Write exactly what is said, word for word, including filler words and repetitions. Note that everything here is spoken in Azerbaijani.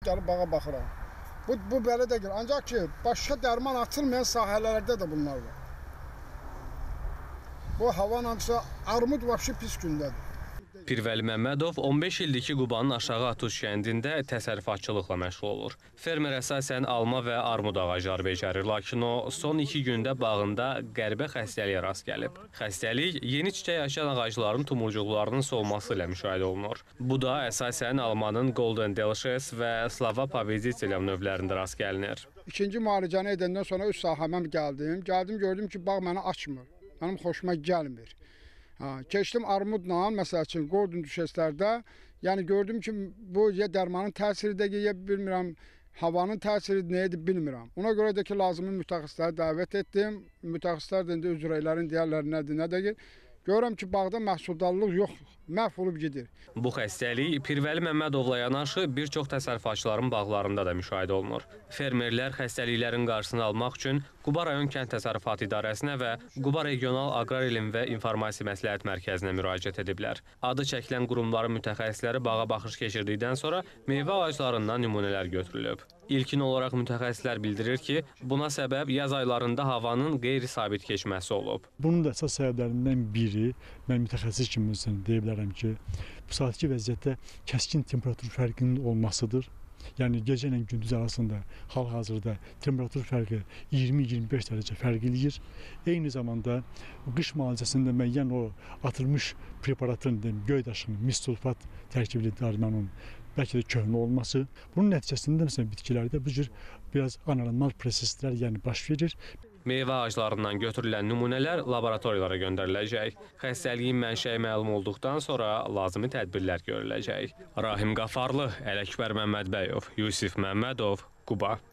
Gəlib bağa baxıram. Bu, bu belə də gəlir. Ancaq ki, başqa dərman açılmayan sahələrdə də bunlar var. Bu havanın armud vəbşi pis gündədir. Pirvəli Məmmədov on beş ildir ki, Qubanın Aşağı Atuş kəndində təsərrüfatçılıqla məşğul olur. Fermer əsasən alma və armud ağacları becərir, lakin o son iki gündə bağında qəribə xəstəliyə rast gəlib. Xəstəlik yeni çiçək açan ağacların tumurcuqlarının solması ilə müşahidə olunur. Bu da əsasən almanın Golden Delicious və Slava Pavezitila növlərində rast gəlinir. İkinci müalicəni edəndən sonra öz sahəmə gəldim. Gəldim, gördüm ki, bağ məni açmır. Mənim xoşuma gəlmir. Ha, keçdim armudla, məsəl üçün Golden Delicious-lərdə, yəni gördüm ki, bu ya dərmanın təsiridir, ya bilmirəm, havanın təsiri nədir bilmirəm. Ona görə də ki, lazımi mütəxəssisləri dəvət etdim. Mütəxəssislər də indi öz rəylərin deyərləri nədir, nə deyir. Görürəm ki, bağda məhsuldarlıq yox, məhv olub gedir. Bu xəstəlik Pirvəli Məmmədovla yanaşı bir çox təsərrüfatçıların bağlarında da müşahidə olunur. Fermerlər xəstəliklərin qarşısını almaq üçün Quba rayon Kənd Təsərrüfatı İdarəsinə və Quba Regional Aqrar İlim və İnformasiya Məsləhət Mərkəzinə müraciət ediblər. Adı çəkilən qurumların mütəxəssisləri bağa baxış keçirdikdən sonra meyvə ağaclarından nümunələr götürülüb. İlkin olaraq mütəxəssislər bildirir ki, buna səbəb yaz aylarında havanın qeyri-sabit keçməsi olub. Bunun da əsas səbəblərindən biri, mən mütəxəssis kimi deyə bilərəm ki, bu saatki vəziyyətdə kəskin temperatur fərqinin olmasıdır. Yəni gecə ilə gündüz arasında hal-hazırda temperatur fərqi iyirmi iyirmi beş dərəcə fərq eləyir. Eyni zamanda qış müalicəsində müəyyən o atılmış preparatın, göydaşın, mis-sulfat tərkibli dərmanın bəlkə də köhnə olması. Bunun nəticəsində məsələn bitkilərdə bu cür biraz anormal proseslər yəni baş verir. Meyvə ağaclarından götürülən nümunələr laboratoriyalara göndəriləcək. Xəstəliyin mənşəyi məlum olduqdan sonra lazımi tədbirlər görüləcək. Rahim Qafarlı, Ələkbər Məmmədbəyov, Yusif Məmmədov, Quba.